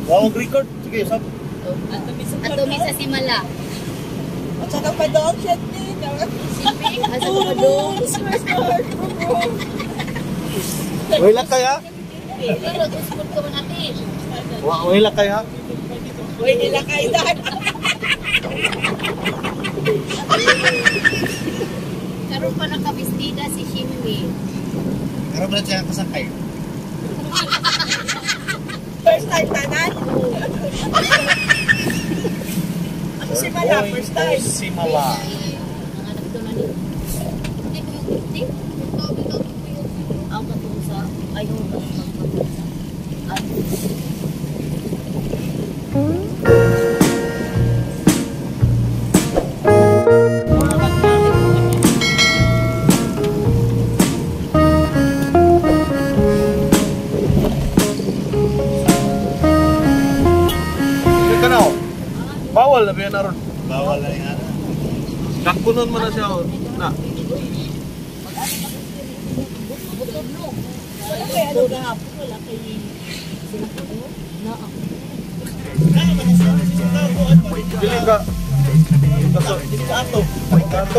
Wawag record. Sige, sab. Atumi sa simala. At saka pa doon, shit din. Sipi, asa ko doon. Wala kaya? Pero gusto ko natin. Wala kaya? Uy, nila kayo dahil. Karoon pa nakabistida si Shinwi. Karoon ba siya kasakay? First time tanan? Ako si Mala, first time. Si Mala. Nanganap ito na ni. Hindi ko yung hindi. Ang katong sa ayaw na bawal na ba yan aron? Bawal na yan. Kakunon mo na siya na. Wala kaya ano gahapon, wala kayo. Pili ka. Kato. Kato?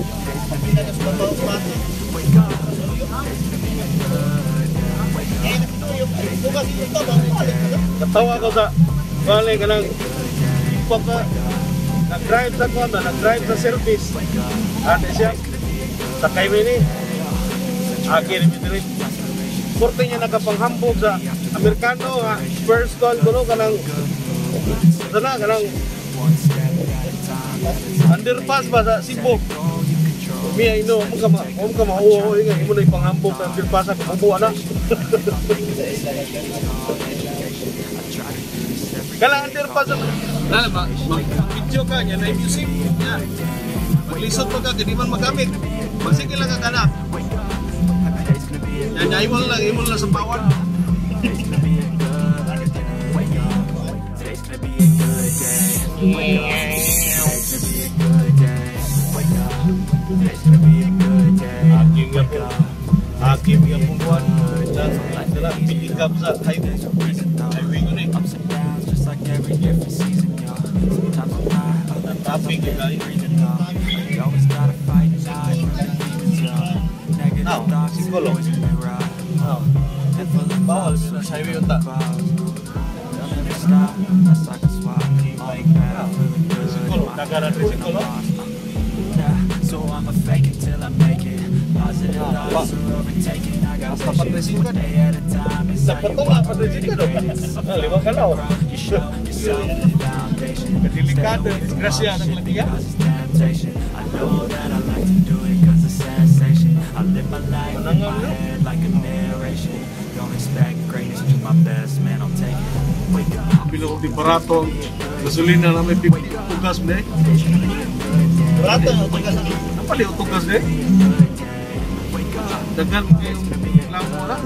Katawa ko sa balik ka ng pagka nag-drive sa kota, nag-drive sa service. Ano siya? Sakay mo ini. Akhir ini. Porte niya nakapanghambog sa Amerikano. First call ko ka ng sana ka ng underpass ba sa Cebu. Miya ino, mo ka mauho. Imo na ipanghambog sa underpass sa kabubuan na. Kala underpass sa mag-video ka niya na music niya. Maglisod mo ka, hindi man magamit. Magsige lang ka kana. Yan, imol lang sa bawat. Hakim yang pembuat dan adalah pick-up sa highway ko ni. Traffic guys. Now, siguro. Bawal sa highway yun ta. Siguro, nagaran rin siguro. So I'm a fake it till I make it. Positive thoughts are overtaken. I got visions one day at a time. It's how you operate it. Lima ka lang. Delikado, disgrasya ng latiya. I know that I like to do it cause it's sensation. I live my life in my head like a narration. Don't expect greatness, do my best, man, I'll take it. Wake up. Bilo ko di barato ang gasolina na may tugas mo eh. Barato ang tugas. Apa lihat tugas deh? Dengan yung lamo na.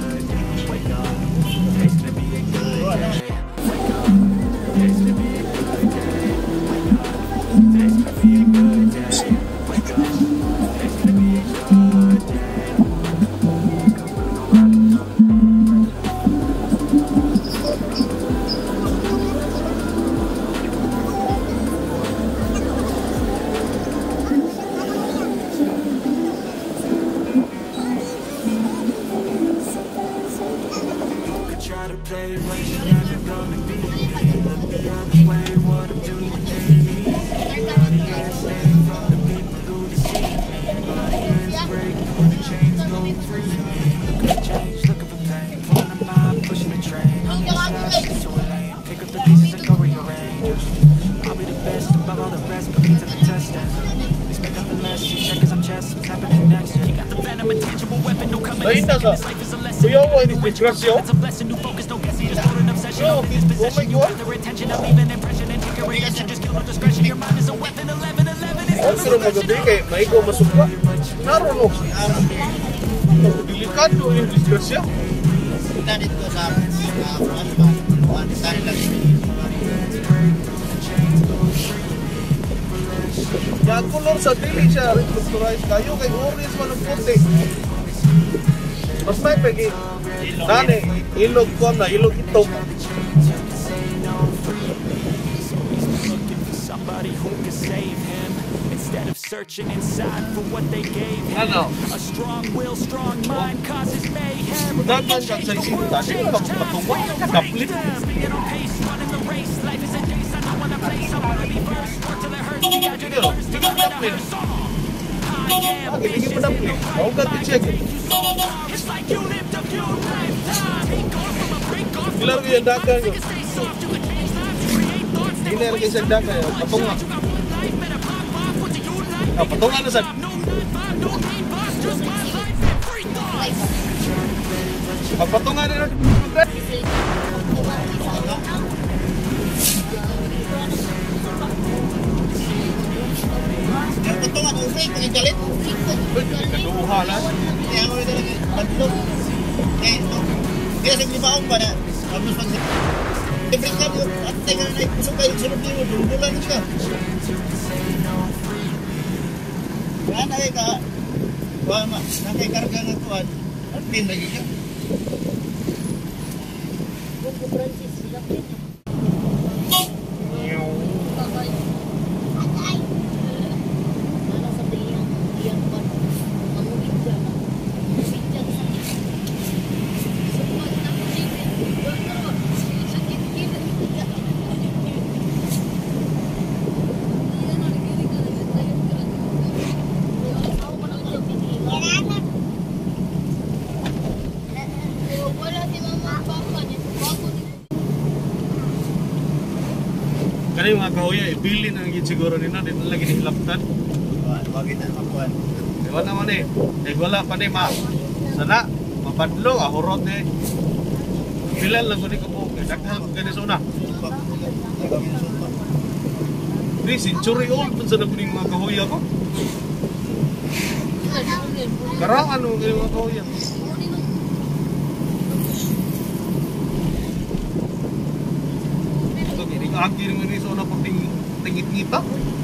Kuya mo, ini disgrasya. Oh my God. Ang sarap magabi kay maigo masukwa. Naroon o. Delikado yung disgrasya. Ganit ko sa Yan color sa dili siya restructurized kayo kay orange man ang puti. Mas may pagi. Dani, ilog ko na, ilog ito. searching inside for what they gave him. Ano? A strong will, strong mind causes mayhem. Dagan kang sa isinta, di ka magpatungkol, kaplit. Being on pace, running the race. Life is a race, I know when I place. I wanna be first, work till it hurts. Me, I do the worst, Hindi ka kaplit. I am Hindi ka kaplit. Huwag ka check. It's like you lived a few lifetimes. He gone from a break off. Ilan ko yung dagan yun? Stay soft, you can change lives, you create thoughts. Hindi na rin sa dagan yun. Patunga. Patunga na sa... Patunga na rin. Patungan ng fake, ang galit. Kaduha lang. Kaya ako talaga, bandlog. Kaya sa libaong ba na, tapos pag i-break ka mo, at teka na ipusok kayo, sunod nyo, dumulan siya. Kaya na ka, nakaikarga ng tuwan, at pinlagi ka. Buko Francis, lapit. Ano sa iyang pan? Mamugit ka na. Mamugit ka sa sakit. Sumag na mo sakit. Sakit kita. Wala si mama at papa niya. Kaya yung mga kahoya, ibili na naging siguro nila, dito lagi nilaptan. Wagin na makuhan. Diba naman eh, wala pa ni ma. Sana, mapadlo, ahurot eh. Pilan lang ko ni Kapo, daghan ko ganito na. Hindi, century old pa sa nabuning mga kahoya ko. Karangan mo ganyan mga kahoya. Ito, hindi ka agir nga ni Sona kung tingit-ngita.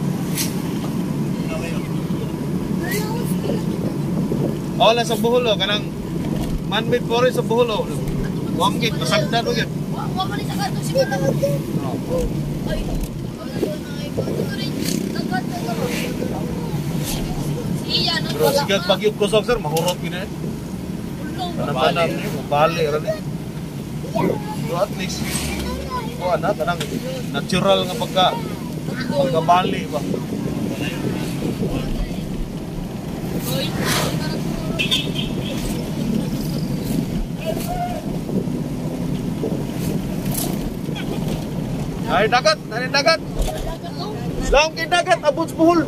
Wala sa Boholo, kanang man-made forest sa Boholo. Wangkit, masagdan mo yan. Wala pa rin sa kanto si Bata. Ay, iya, no? Pero sigag bagyog kusog sir, mahurot yun eh. Tanam-tanam niyo, mabali rin eh. So at least, kuha na, tanang natural nga pagkabali ba. Ay dagat, ay dagat. Laong kay dagat, abot sa Bohol.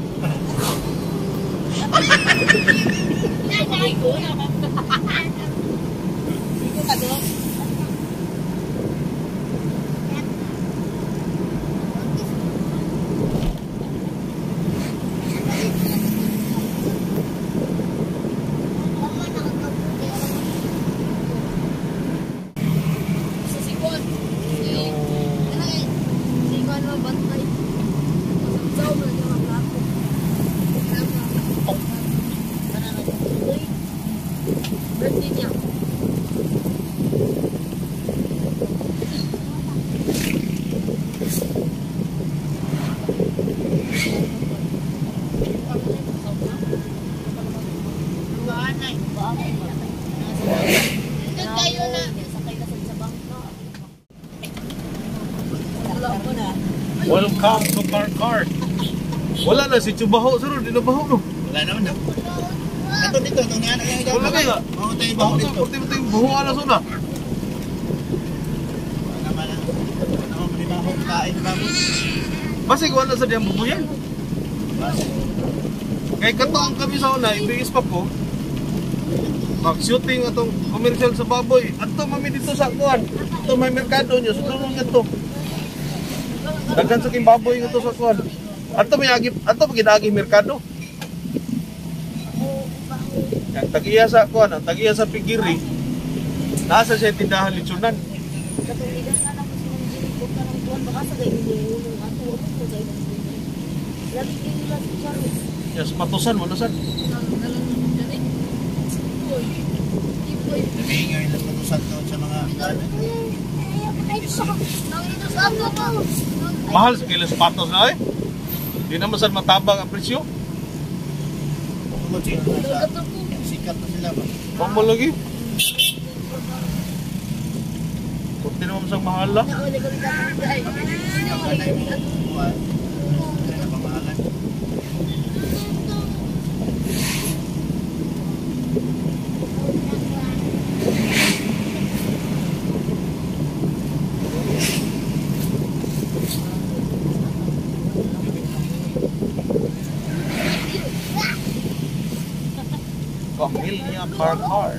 Welcome to Car. Wala na si Chubaho, sir, di na baho no. Wala naman na. Ito dito, itong nana yung ito. Wala kaya. Oo, tayo baho dito. Pati yung buho ala suna. Wala naman na. Wala naman manibaho kain ba mo? Basig wala sa diyang bubuyan. Basi. Kay katuang kami sa una, ibigis pa po. Mag-shooting atong commercial sa baboy. Ato mami dito sa kuan. Ito may merkado nyo, sudulong nyo to. Daghan sa king baboy nga to sa kuan. Ato may agi, ato ginagi merkado. Ang tagiya sa kuan, ang tagiya sa Pigiri. Nasa siya tindahan litsunan. Katuligan na lang sa mga jinikot ka ng tuwan. Baka sa gayon yung ato. Ano po gayon? Lagi kayo nila sa Charles. Yes, matusan mo na san. Nabingay na patusan to sa mga Mahal sa kilos patos na eh. Di naman saan matabang ang presyo. Tungkol sa sikat na sila ba? Pamo lagi. Kunti naman sa mahal lang. Nauli ko rin dati. Ay, Kanay mo buwan. Kaya na pamahalan. Pamilya Parkar.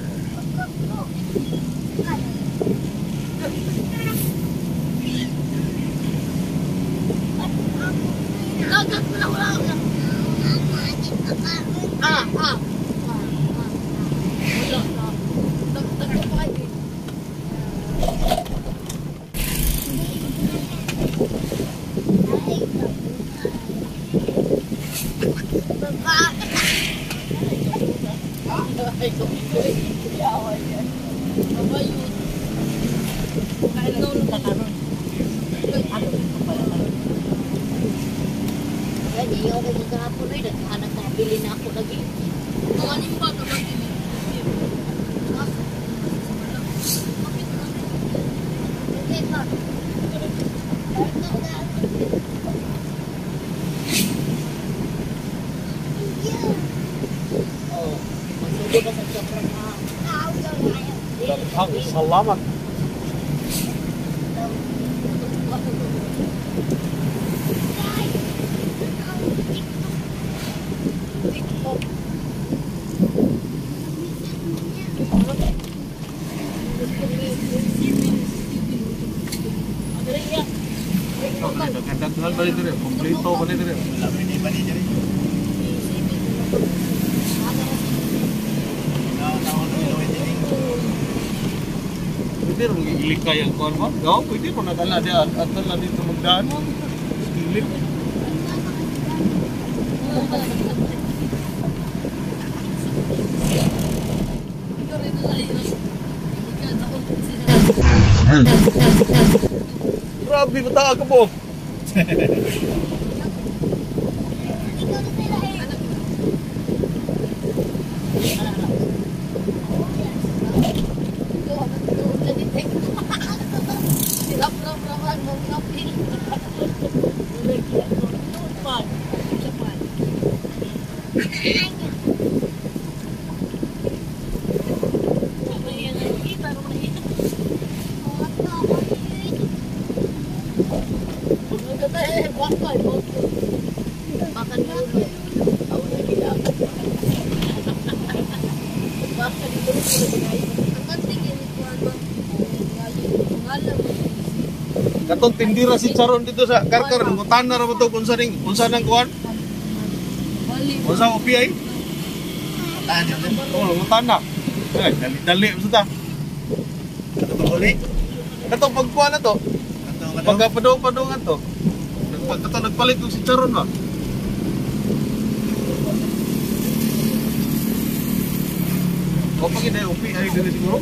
Hindi ako maghapon rin. Naghanap na bili na ako lagi. Kawanin ba ito lagi? Salamat. Dagdagan ba dito rin? Kompleto ba dito rin? Wala mo hindi ba dito rin? Nakakatawa na ilaw ito rin. Pwede rin ilikay ang kuwan mo? Oo, pwede mo natala di at tala dito magdaan. Skilip. Grabe, matawa ka po. Makan dulu. Tahu lagi dah. Makan dulu. Angkat tinggi ni tuan bang. Ngalam. Katong tindira si Charon dito sa Karkar. Ngutan na raman ito kung saan ang kuwan. Kung saan upi ay. Tahan yun din. Oo, ngutan na. Ay, dali-dali. Basta. Ito ba uli? Katong pagkuhan na to. Pagkapadong-padongan to. Nagpalit ko si Charon ba? O pag hindi, upi ay dili siguro.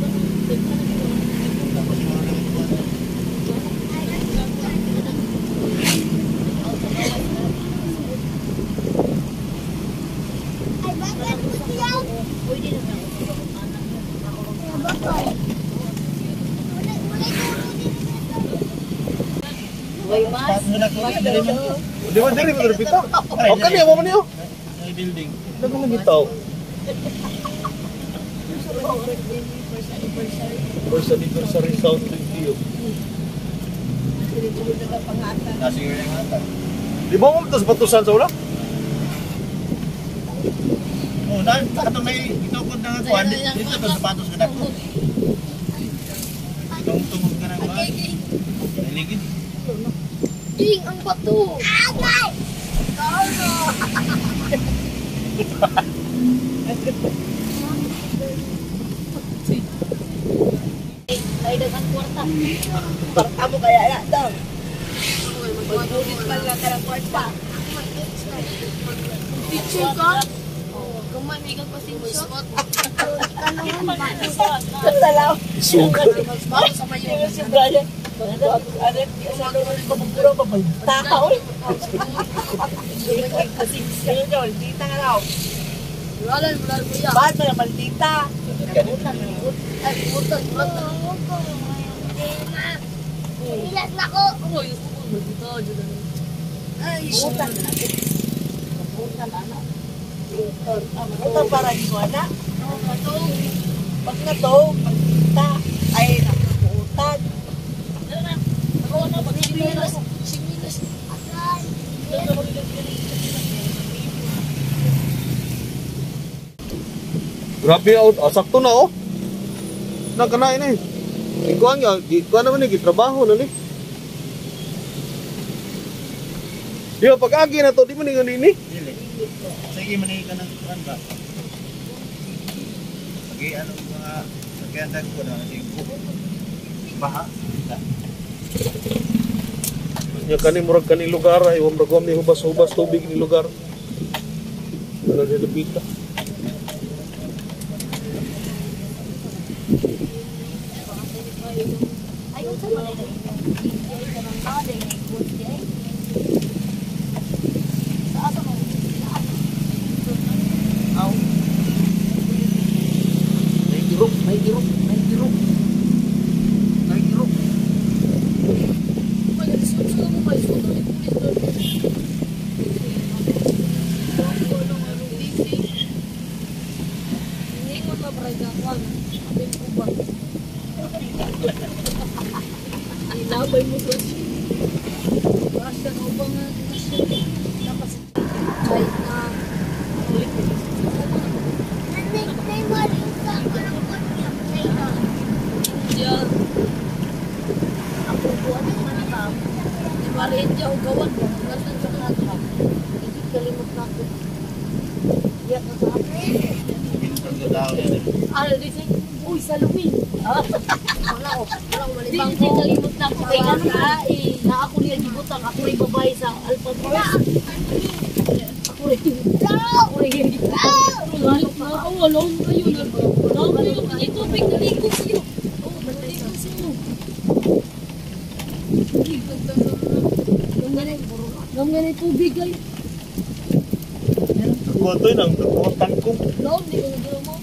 Di ba diri mo bitaw? O kani mo man yo. May building. Dago na bitaw. First anniversary South Review. Kasi yun yung ata. Di ba mo tas batusan sa ulo? Oh, dahil ito may itukod na nga kuwan. Dito ito sapatos ka dako. Itong tungkod ka na kuwan. Niligid. Ding ang bato. Agay. Ay dengan kwarta. Kwarta mo kaya na daw. Mag-ulit pa lang ka ng kwarta. Picture ka? Kumay may kagpasensyon. Salaw. Sugat. Bago sa mayo. Si Brian. Tao. Kasi sa'yo daw, di tanga raw. Wala kuya. Bahan mo ng maldita. Ay, butan. Ilas na ko. Uy, dito. Ay, butan natin. Butan, anak. Butan para ito, anak. Pag na to, maldita. Ay, nakubutan. Ako na, similas. Asan? Grabe out, sakto na oh. Nakanain eh. Ikuan naman ni gitrabaho na ni. Di ba pag-agi na to, di man ningon ini. Dili. Sige, maningin ka ng kuhan ba? Sige, ano mga sagyandag ko na, sige, baha. Nya kani murag kani lugar ay murag ni hubas-hubas tubig ni lugar. Ano sa lebita. Ayun sa mga May girok. Ilabay mo sa basta na upang dapat kahit na ulit may mali ka. Parang kanya. diyan ako buwan ng manatap di marin diya o gawan mo nasan sa manatap hindi kalimot na ako iyak na sa akin di say uy sa lumin wala ko malibang ko kalimot na ako kaya na ako niya gibutang ako rin babae sa Alpha Plus ako rin wala kayo ay tubig naligo siyo Nang tubig ay. Kuha to nang tangkong. Laom di ko nagiro mo.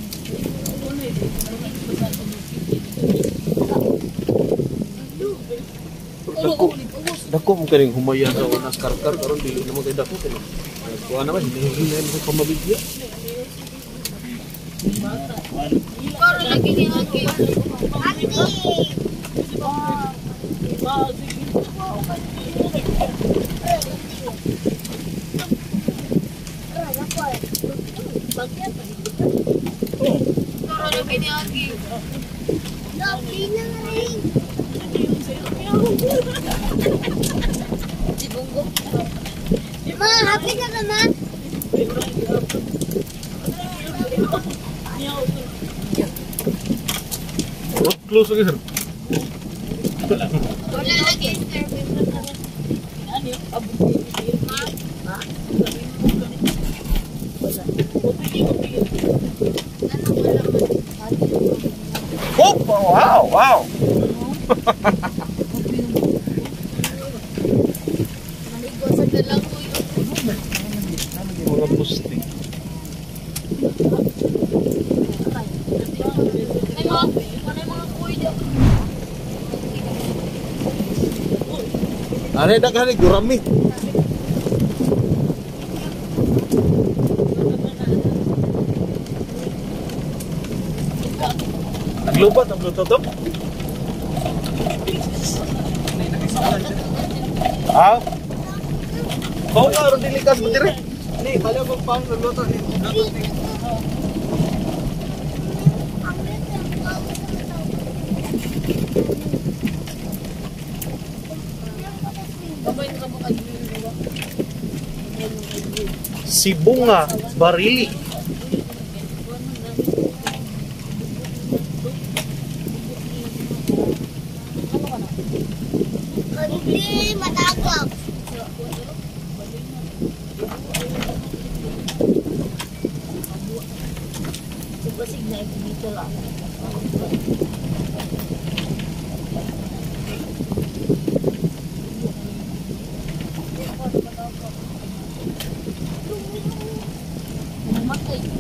Dako mo kaning humayan sa wanas karkar karon dili na mo kay dako kay. Kuha naman hindi mo pamabigya. Para lagi ni Aki. Para lagi ni Aki. Lagi na rin. Si Bongo. Ma, happy ka naman. Close lagi sir. Wala lagi, sir. Oh, wow. Naligo sa dalang ko yun. Mga pusti. Ay mga kuy dyan. Ano yung daghan ni gurami? Naglubat ang bluetooth? Ah? Kau ka ron dilikas mo dire? Ni, bala mo pang luluto ni. Si Bunga Barili. Hindi, matagap. Basig na ito dito lang. Mamatay.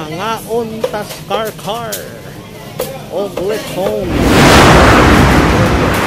Mga untas car. Og lechon.